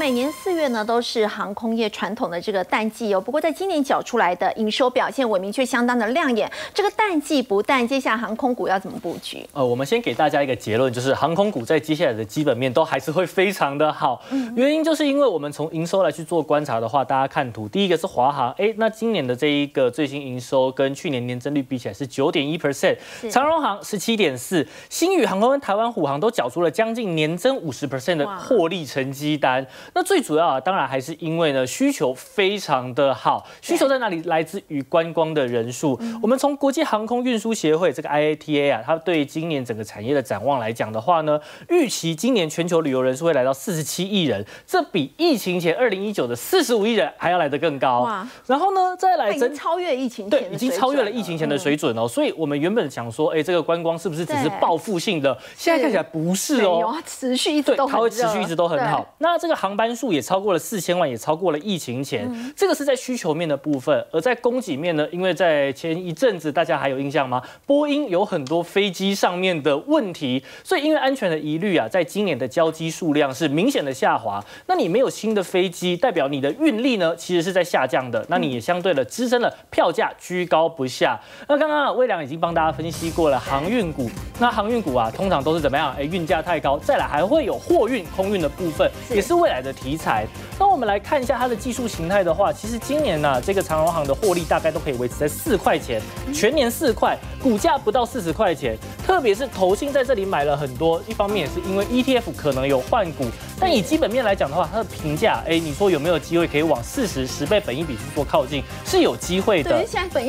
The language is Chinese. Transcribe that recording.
每年4月呢都是航空业传统的这个淡季哦。不过在今年缴出来的营收表现，伟明却相当的亮眼。这个淡季不淡，接下来航空股要怎么布局？ 我们先给大家一个结论，就是航空股在接下来的基本面都还是会非常的好。原因就是因为我们从营收来去做观察的话，大家看图，第一个是华航，那今年的这一个最新营收跟去年年增率比起来是9.1%，长荣航17.4%，星宇航空跟台湾虎航都缴出了将近年增50%的获利成绩单。那最主要当然还是因为呢需求非常的好，需求在哪里？来自于观光的人数。我们从国际航空运输协会这个 IATA 它对今年整个产业的展望来讲的话呢，预期今年全球旅游人数会来到47亿人，这比疫情前2019的45亿人还要来得更高。然后呢，再来已经超越疫情前的对，已经超越了疫情前的水准哦。所以我们原本想说，这个观光是不是只是报复性的？现在看起来不是哦， 持续一直都很热， 它会持续一直都很好。那这个航班数也超过了4000万，也超过了疫情前。这个是在需求面的部分，而在供给面呢，因为在前一阵子大家还有印象吗？波音有很多飞机上面的问题，所以因为安全的疑虑在今年的交机数量是明显的下滑。那你没有新的飞机，代表你的运力呢其实是在下降的。那你也相对的支撑了票价居高不下。那刚刚魏良已经帮大家分析过了航运股，那航运股通常都是怎么样？运价太高，再来还会有货运、空运的部分，也是未来的题材。那我们来看一下它的技术形态的话，其实今年这个长荣航的获利大概都可以维持在4块钱，全年4块，股价不到40块钱。特别是投信在这里买了很多，一方面也是因为 ETF 可能有换股，但以基本面来讲的话，它的评价，你说有没有机会可以往10倍本益比去做靠近，是有机会的。 对，现在本益